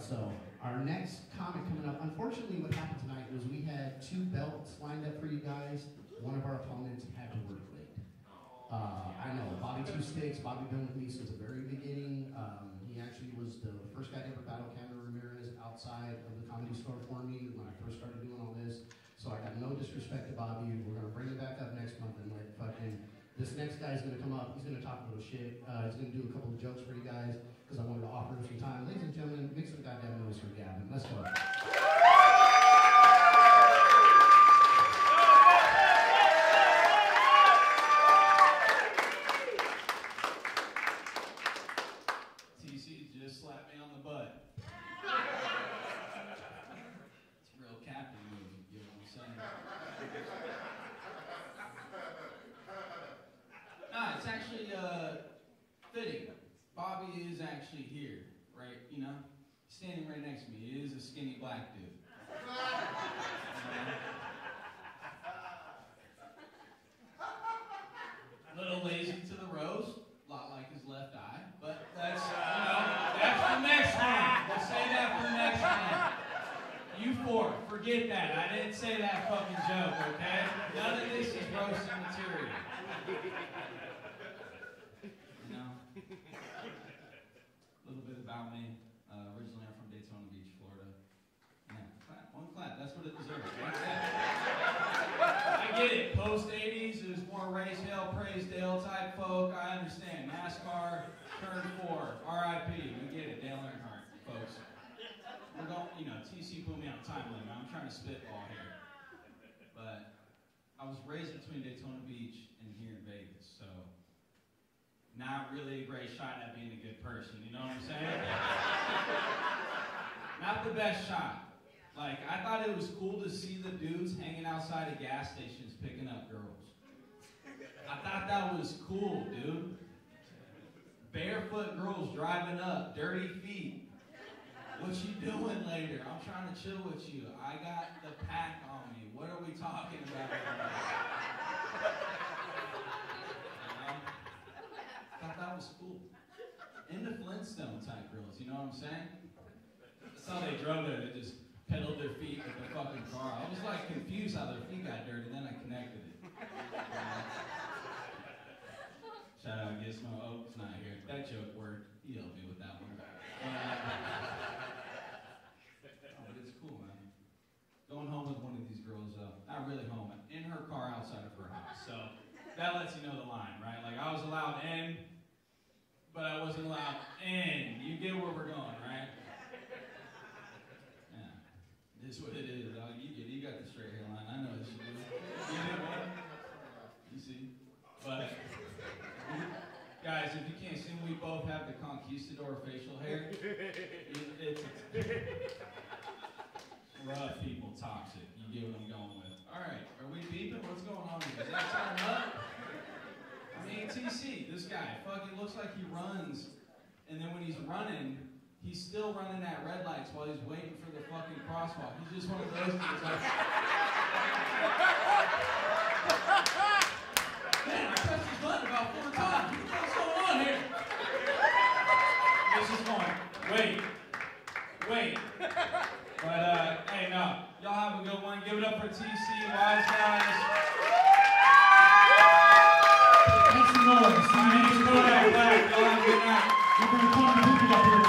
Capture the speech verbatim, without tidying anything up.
So our next comic coming up, unfortunately what happened tonight was we had two belts lined up for you guys. One of our opponents had to work late. Uh, I know, Bobby Two Sticks, Bobby been with me since the very beginning. Um, he actually was the first guy to ever battle Cameron Ramirez outside of the Comedy Store for me when I first started doing all this. So I got no disrespect to Bobby. We're going to bring him back up next month and let fucking, this next guy's going to come up. He's going to talk a little shit. Uh, he's going to do a couple of jokes for you guys because I wanted to offer him some time. Ladies and gentlemen, make some goddamn noise for Gavin. Let's go. T C just slapped me on the butt. It's a real captain move, you know what I'm saying? Nah, it's actually uh, fitting. Bobby is actually here, right? You know, standing right next to me. He is a skinny black dude. A little lazy to the rose, a lot like his left eye, but that's, you know, that's the next one. We'll say that for the next one. You four, forget that. I didn't say that fucking joke, okay? None of this is roasting material. You know? A little bit about me. Uh, originally, I'm from Daytona Beach, Florida. Yeah, clap. One clap. That's what it deserves. Right? I get it. Post eighties, it was more race hell, praise Dale type folk. I understand. NASCAR, turn four. R I P We get it. Dale Earnhardt, folks. We're going, you know, T C put me on time limit. I'm trying to spitball here. But I was raised between Daytona Beach and here in Vegas, so not really a great shot at being a good person, you know what I'm saying? Not the best shot. Like, I thought it was cool to see the dudes hanging outside of gas stations picking up girls. I thought that was cool, dude. Barefoot girls driving up, dirty feet. What you doing later? I'm trying to chill with you. I got the pack on me. What are we talking about? That was cool. Into Flintstone type girls, you know what I'm saying? That's how they drove there. They just pedaled their feet with the fucking car. I was like confused how their feet got dirty, then I connected it. Shout out Gizmo. Oh, it's not here. That joke worked. He helped me with that one. Uh, oh, but it's cool, man. Going home with one of these girls, uh, not really home, in her car outside of her house. So that lets you know the line, right? Like I was allowed in, but I wasn't allowed in. You get where we're going, right? Yeah. It is what it is. Oh, you get it. You got the straight hairline. I know this shit. You know what? You see? But, guys, if you can't see, we both have the conquistador facial hair. It, it's, it's rough people, toxic. You get what I'm going with. All right. Are we beeping? What's going on here? Is that turn up? I mean, T C, this guy, fucking looks like he runs, and then when he's running, he's still running at red lights while he's waiting for the fucking crosswalk. He's just one of those dudes like, man, I pressed his button about four times. What's going on here? This is going, wait, wait. But, uh, hey, no, y'all have a good one. Give it up for T C, Wise Guys. Make some noise. My name is Kodak Black. Y'all have a good night. We're going to call the people up here.